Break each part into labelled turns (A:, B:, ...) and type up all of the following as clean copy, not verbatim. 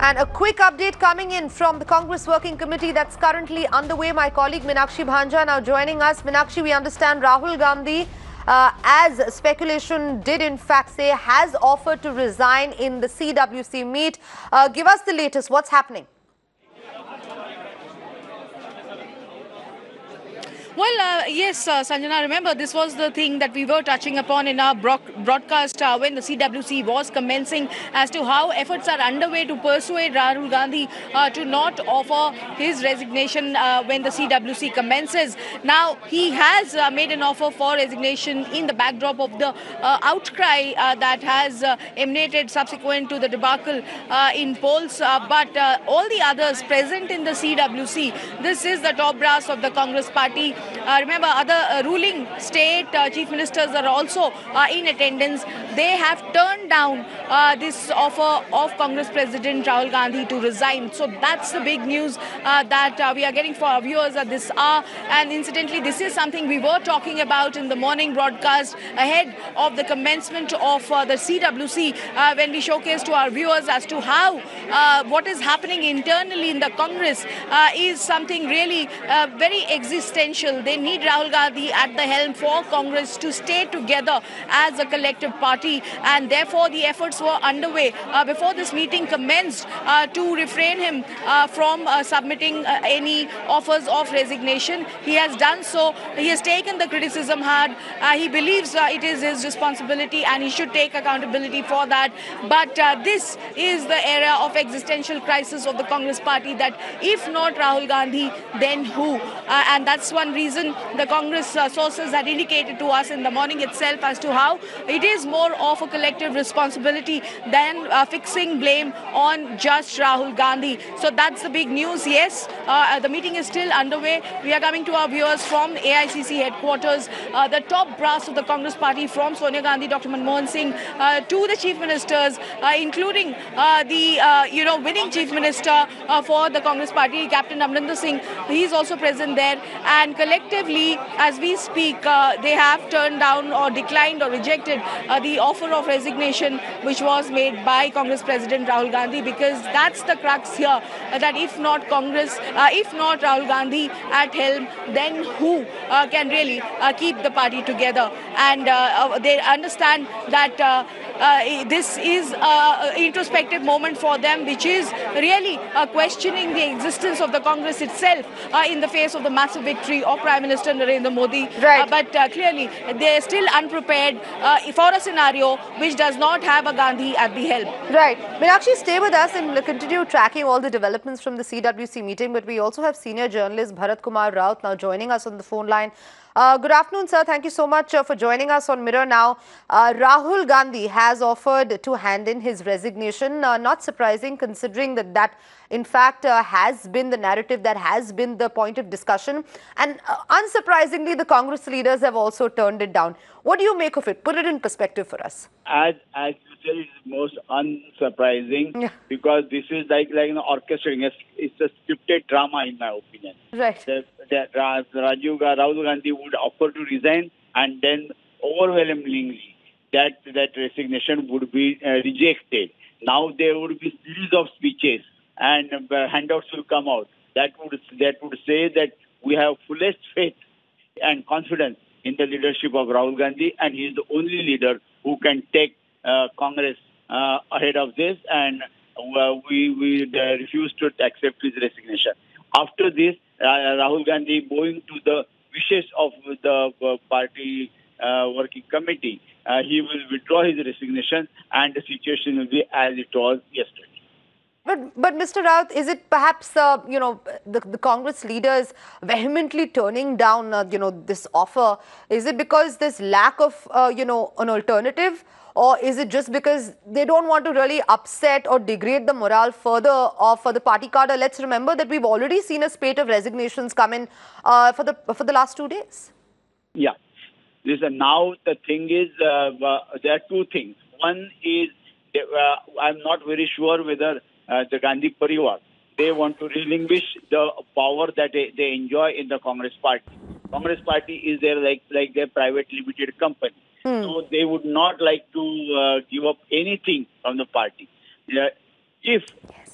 A: And a quick update coming in from the Congress Working Committee that's currently underway. My colleague Meenakshi Bhanja now joining us. Meenakshi, we understand Rahul Gandhi, as speculation did in fact say, has offered to resign in the CWC meet. Give us the latest. What's happening?
B: Well, yes, Sanjana, remember this was the thing that we were touching upon in our broadcast when the CWC was commencing as to how efforts are underway to persuade Rahul Gandhi to not offer his resignation when the CWC commences. Now, he has made an offer for resignation in the backdrop of the outcry that has emanated subsequent to the debacle in polls. But all the others present in the CWC, this is the top brass of the Congress party. Remember, other ruling state chief ministers are also in attendance. They have turned down this offer of Congress President Rahul Gandhi to resign. So that's the big news that we are getting for our viewers at this hour. And incidentally, this is something we were talking about in the morning broadcast ahead of the commencement of the CWC when we showcased to our viewers as to how what is happening internally in the Congress is something really very existential. They need Rahul Gandhi at the helm for Congress to stay together as a collective party, and therefore the efforts were underway before this meeting commenced to refrain him from submitting any offers of resignation. He has done so. He has taken the criticism hard. He believes it is his responsibility and he should take accountability for that. But this is the era of existential crisis of the Congress party, that if not Rahul Gandhi, then who? And that's one reason the Congress sources had indicated to us in the morning itself as to how it is more of a collective responsibility than fixing blame on just Rahul Gandhi. So that's the big news. Yes, the meeting is still underway. We are coming to our viewers from AICC headquarters. The top brass of the Congress party, from Sonia Gandhi, Dr. Manmohan Singh, to the chief ministers, including the winning chief minister for the Congress party, Captain Amrinder Singh. He is also present there, and collectively, as we speak, they have turned down or declined or rejected the offer of resignation which was made by Congress President Rahul Gandhi, because that's the crux here, that if not Congress, if not Rahul Gandhi at helm, then who can really keep the party together? And they understand that this is an introspective moment for them, which is really questioning the existence of the Congress itself in the face of the massive victory of Prime Minister Narendra Modi.
A: Right.
B: But clearly, they are still unprepared for a scenario which does not have a Gandhi at the helm.
A: Right. Meenakshi, stay with us and continue tracking all the developments from the CWC meeting. But we also have senior journalist Bharat Kumar Raut now joining us on the phone line. Good afternoon, sir. Thank you so much for joining us on Mirror Now. Rahul Gandhi has offered to hand in his resignation. Not surprising, considering that in fact has been the narrative, that has been the point of discussion. And unsurprisingly, the Congress leaders have also turned it down. What do you make of it? Put it in perspective for us.
C: As you said, it's most unsurprising, because this is like orchestrating. It's a scripted drama, in my opinion.
A: Right.
C: Rahul Gandhi would offer to resign, and then overwhelmingly that resignation would be rejected. Now there would be series of speeches and handouts will come out that would say that we have fullest faith and confidence in the leadership of Rahul Gandhi, and he is the only leader who can take Congress ahead of this, and we refuse to accept his resignation. After this, Rahul Gandhi, going to the wishes of the party working committee, he will withdraw his resignation, and the situation will be as it was yesterday.
A: But Mr. Raut, is it perhaps the Congress leaders vehemently turning down this offer? Is it because there's lack of an alternative, or is it just because they don't want to really upset or degrade the morale further for the party cadre? Let's remember that we've already seen a spate of resignations come in for the last 2 days.
C: Yeah, now the thing is there are two things. One is I'm not very sure whether the Gandhi Parivar, they want to relinquish the power that they enjoy in the Congress party. Congress party is their like their private limited company. So they would not like to give up anything from the party. If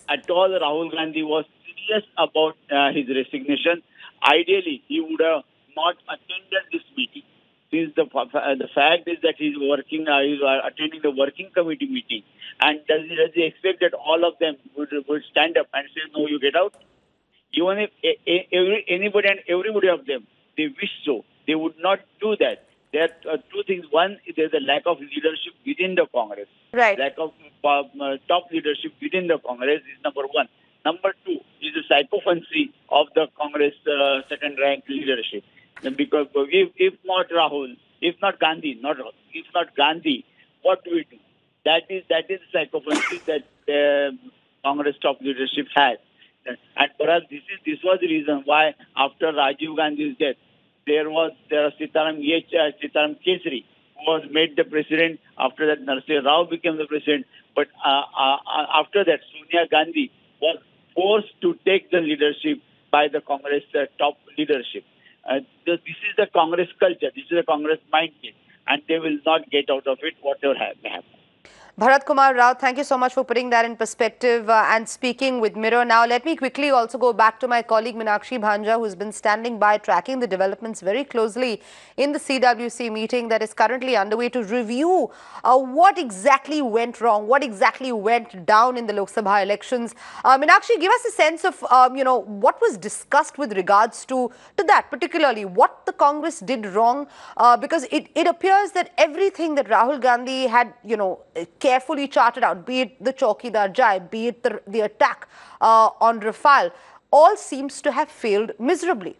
C: at all Rahul Gandhi was serious about his resignation, ideally he would have not attended this meeting. Since the fact is that he's attending the working committee meeting, and does he expect that all of them would stand up and say, no, you get out? Even if anybody and everybody of them, they wish so, they would not do that. There are two things. One, there's a lack of leadership within the Congress.
A: Right.
C: Lack of top leadership within the Congress is number one. Number two is the psychophancy of the Congress second-rank leadership. Because if not Rahul, if not Gandhi, if not Gandhi, what do we do? That is the psychophancy that Congress top leadership has. And perhaps this was the reason why after Rajiv Gandhi's death, there was Sitaram Kesari, who was made the president. After that, Narsingh Rao became the president. But after that, Sonia Gandhi was forced to take the leadership by the Congress top leadership. This is the Congress culture. This is the Congress mindset. And they will not get out of it, whatever may happen.
A: Bharat Kumar Rao, thank you so much for putting that in perspective and speaking with Mirror. Now, let me quickly also go back to my colleague Meenakshi Bhanja, who's been standing by tracking the developments very closely in the CWC meeting that is currently underway to review what exactly went wrong, what exactly went down in the Lok Sabha elections. Meenakshi, give us a sense of, what was discussed with regards to that, particularly what the Congress did wrong, because it appears that everything that Rahul Gandhi had, carefully charted out, be it the Chaukidar Jai, be it the attack on Rafale, all seems to have failed miserably.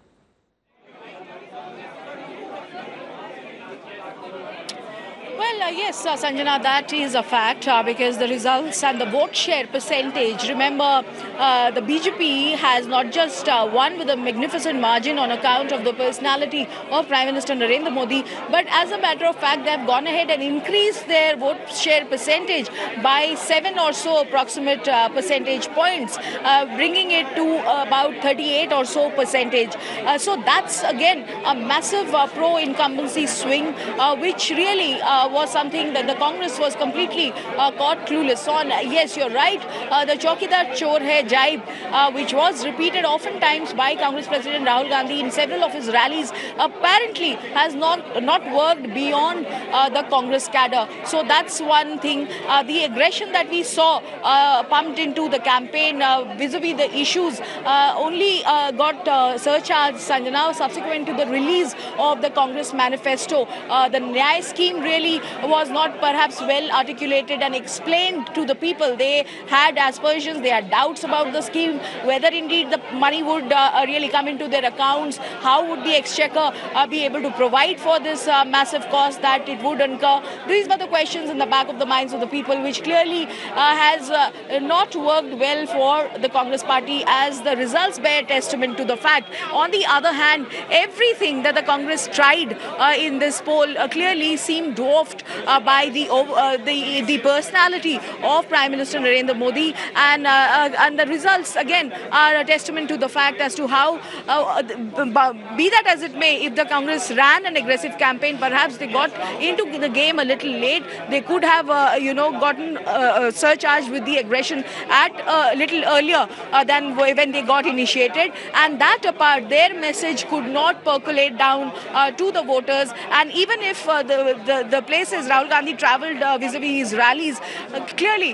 B: Well, yes, Sanjana, that is a fact because the results and the vote share percentage, remember, the BJP has not just won with a magnificent margin on account of the personality of Prime Minister Narendra Modi, but as a matter of fact, they have gone ahead and increased their vote share percentage by 7 or so approximate percentage points, bringing it to about 38 or so percentage. So that's again a massive pro-incumbency swing, which really was something that the Congress was completely caught clueless on. Yes, you're right. The Chaukidar Chor Hai jibe, which was repeated oftentimes by Congress President Rahul Gandhi in several of his rallies, apparently has not worked beyond the Congress cadre. So that's one thing. The aggression that we saw pumped into the campaign vis-a-vis the issues only got surcharged, Sanjana, subsequent to the release of the Congress manifesto. The Nyay scheme really was not perhaps well articulated and explained to the people. They had aspersions, they had doubts about the scheme, whether indeed the money would really come into their accounts, how would the exchequer be able to provide for this massive cost that it would incur. These were the questions in the back of the minds of the people, which clearly has not worked well for the Congress party, as the results bear testament to the fact. On the other hand, everything that the Congress tried in this poll clearly seemed dwarfed by the personality of Prime Minister Narendra Modi, and the results again are a testament to the fact as to how, be that as it may, if the Congress ran an aggressive campaign, perhaps they got into the game a little late. They could have gotten surcharged with the aggression at a little earlier than when they got initiated, and that apart, their message could not percolate down to the voters. And even if the places Rahul Gandhi travelled vis-a-vis his rallies, clearly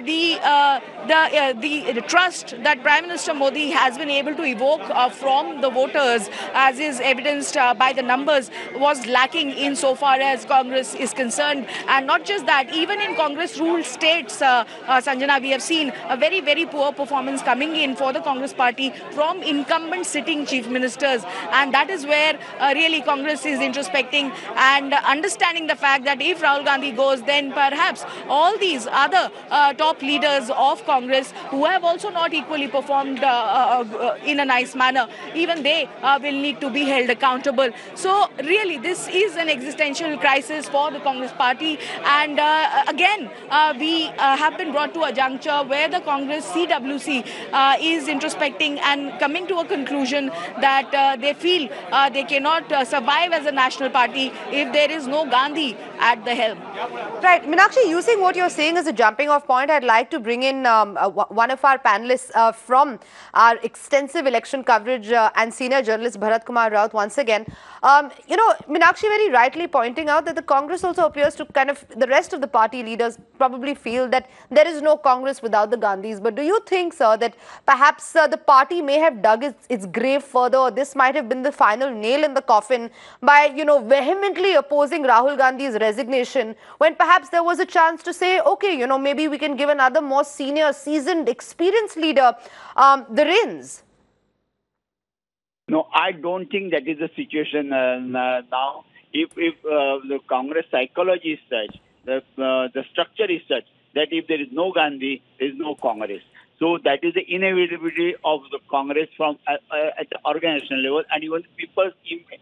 B: the trust that Prime Minister Modi has been able to evoke from the voters, as is evidenced by the numbers, was lacking insofar as Congress is concerned. And not just that, even in Congress-ruled states, Sanjana, we have seen a very, very poor performance coming in for the Congress party from incumbent sitting chief ministers. And that is where really Congress is introspecting and understanding the fact that if Rahul Gandhi goes, then perhaps all these other top leaders of Congress, who have also not equally performed in a nice manner, even they will need to be held accountable. So really, this is an existential crisis for the Congress party. And again, we have been brought to a juncture where the Congress CWC is introspecting and coming to a conclusion that they feel they cannot survive as a national party if there is no Gandhi at the helm.
A: Right. Meenakshi, using what you're saying as a jumping off point, I'd like to bring in one of our panelists from our extensive election coverage and senior journalist Bharat Kumar Raut once again. Meenakshi very rightly pointing out that the Congress also appears to the rest of the party leaders probably feel that there is no Congress without the Gandhis. But do you think, sir, that perhaps the party may have dug its grave further, or this might have been the final nail in the coffin by, vehemently opposing Rahul Gandhi's resignation, when perhaps there was a chance to say, okay, maybe we can give another more senior, seasoned, experienced leader the reins?
C: No, I don't think that is the situation now. If the Congress psychology is such, the structure is such that if there is no Gandhi, there is no Congress. So that is the inevitability of the Congress from at the organizational level, and even people's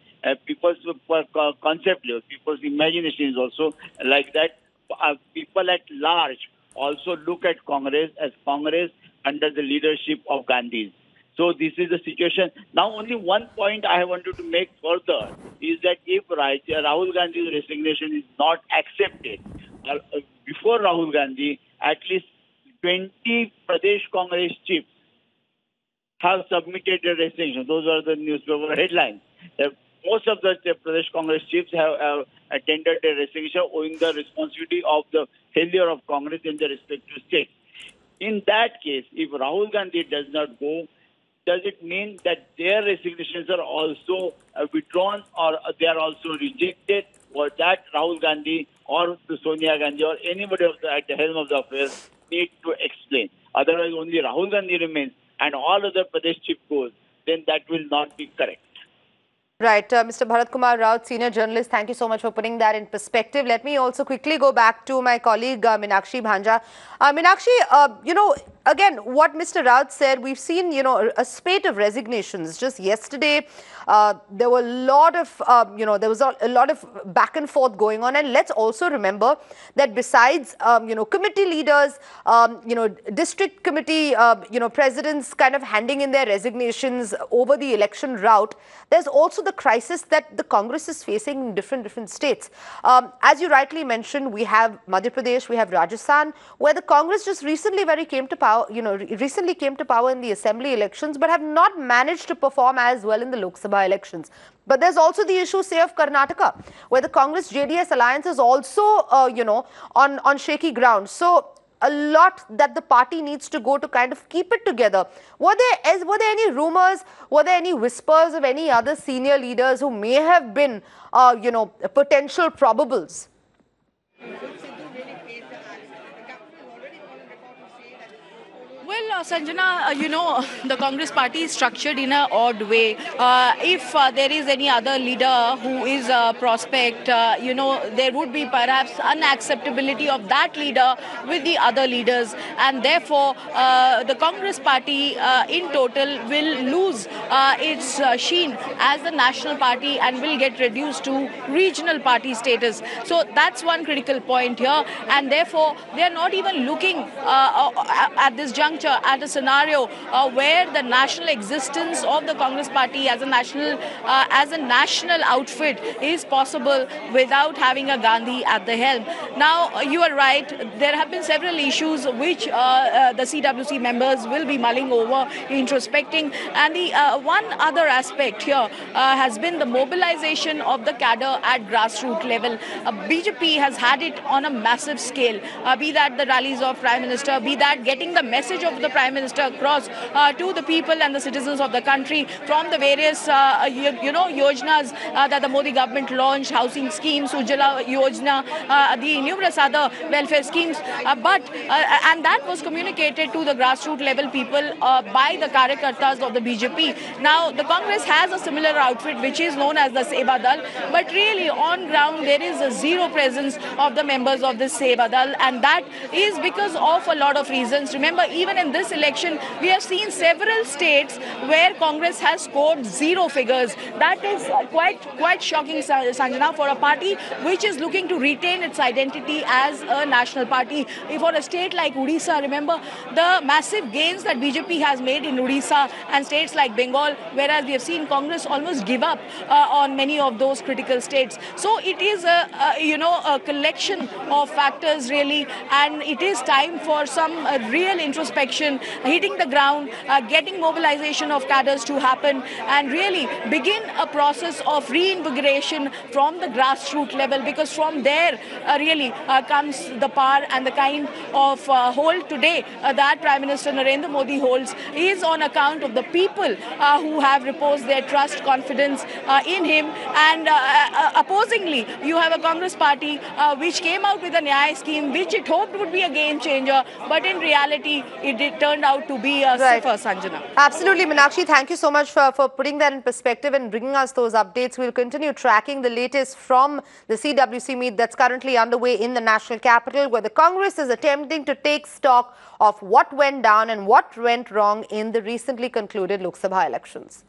C: concept level, people's imagination is also like that. People at large also look at Congress as Congress under the leadership of Gandhi. So this is the situation. Now, only one point I wanted to make further is that if Rahul Gandhi's resignation is not accepted, before Rahul Gandhi, at least 20 Pradesh Congress chiefs have submitted a resignation. Those are the newspaper headlines. Most of the Pradesh Congress chiefs have attended a resignation owing the responsibility of the failure of Congress in the respective states. In that case, if Rahul Gandhi does not go, does it mean that their resignations are also withdrawn, or they are also rejected, or that Rahul Gandhi or Sonia Gandhi or anybody at the helm of the affairs need to explain? Otherwise, only Rahul Gandhi remains and all other Pradesh chief goes, then that will not be correct.
A: Right. Mr. Bharat Kumar Raut, senior journalist, thank you so much for putting that in perspective. Let me also quickly go back to my colleague Meenakshi Bhanja. Meenakshi, again, what Mr. Raut said, we've seen, a spate of resignations. Just yesterday, there were a lot of, there was a lot of back and forth going on. And let's also remember that besides, committee leaders, district committee, presidents kind of handing in their resignations over the election route, there's also the crisis that the Congress is facing in different states. As you rightly mentioned, we have Madhya Pradesh, we have Rajasthan, where the Congress just recently came to power in the assembly elections, but have not managed to perform as well in the Lok Sabha elections. But there's also the issue, say, of Karnataka, where the Congress-JDS alliance is also, on shaky ground. So a lot that the party needs to go to kind of keep it together. Were there any rumors, were there any whispers of any other senior leaders who may have been, potential probables?
B: Well, Sanjana, the Congress party is structured in an odd way. If there is any other leader who is a prospect, there would be perhaps unacceptability of that leader with the other leaders. And therefore, the Congress party in total will lose its sheen as the national party and will get reduced to regional party status. So that's one critical point here. And therefore, they are not even looking at this juncture at a scenario where the national existence of the Congress party as a national outfit is possible without having a Gandhi at the helm. Now, you are right. There have been several issues which the CWC members will be mulling over, introspecting. And the one other aspect here has been the mobilization of the cadre at grassroots level. BJP has had it on a massive scale, be that the rallies of Prime Minister, be that getting the message of the Prime Minister across to the people and the citizens of the country from the various, yojanas that the Modi government launched, housing schemes, Ujjwala Yojana, the numerous other welfare schemes. And that was communicated to the grassroots level people by the Karyakartas of the BJP. Now, the Congress has a similar outfit which is known as the Seva Dal, but really on ground there is a zero presence of the members of the Seva Dal, and that is because of a lot of reasons. Remember, even in this election, we have seen several states where Congress has scored zero figures. That is quite shocking, Sanjana, for a party which is looking to retain its identity as a national party. For a state like Odisha, remember the massive gains that BJP has made in Odisha and states like Bengal, whereas we have seen Congress almost give up on many of those critical states. So it is a collection of factors really, and it is time for some real introspection, hitting the ground, getting mobilization of cadres to happen, and really begin a process of reinvigoration from the grassroots level, because from there really comes the power, and the kind of hold today that Prime Minister Narendra Modi holds is on account of the people who have reposed their trust, confidence in him. And opposingly, you have a Congress party which came out with a Nyaya scheme which it hoped would be a game changer, but in reality it turned out to be a
A: Right.
B: cipher, Sanjana.
A: Absolutely, Meenakshi. Thank you so much for putting that in perspective and bringing us those updates. We'll continue tracking the latest from the CWC meet that's currently underway in the national capital, where the Congress is attempting to take stock of what went down and what went wrong in the recently concluded Lok Sabha elections.